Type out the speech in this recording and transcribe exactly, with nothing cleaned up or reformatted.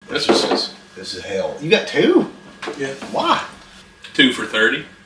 This was just This is hell. You got two? Yeah. Why? two for thirty.